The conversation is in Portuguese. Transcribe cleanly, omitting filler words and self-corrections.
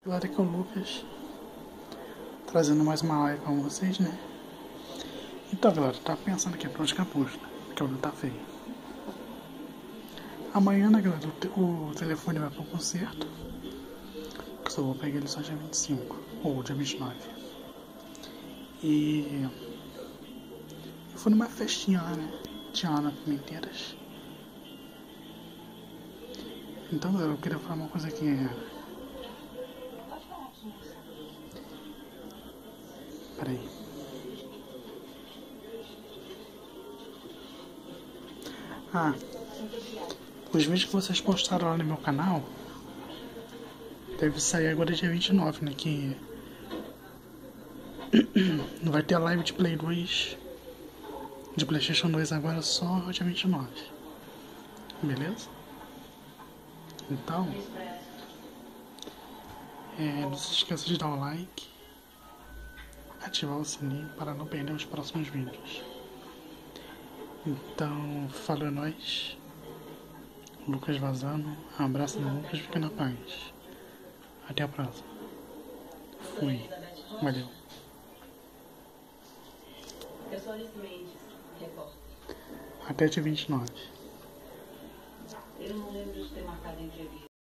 Agora que é o Lucas, trazendo mais uma live com vocês, né? Então, galera, tá pensando aqui pra onde capuz, né? Porque o olho tá feio. Amanhã, né, galera, o telefone vai pro concerto. Que só vou pegar ele só dia 25, ou dia 29. E eu fui numa festinha lá, né? Tinha lá na Pimenteiras. Então, galera, eu queria falar uma coisa aqui. Peraí. Os vídeos que vocês postaram lá no meu canal deve sair agora dia 29, né? Que não vai ter a live de Play 2, de PlayStation 2 agora, só dia 29. Beleza? Então, não se esqueça de dar o like, ativar o sininho para não perder os próximos vídeos. Então, falou nós. Lucas vazando. Abraço do Lucas, fica na paz. Até a próxima. Fui. Valeu. Até dia 29. Eu não lembro de ter marcado entrevista.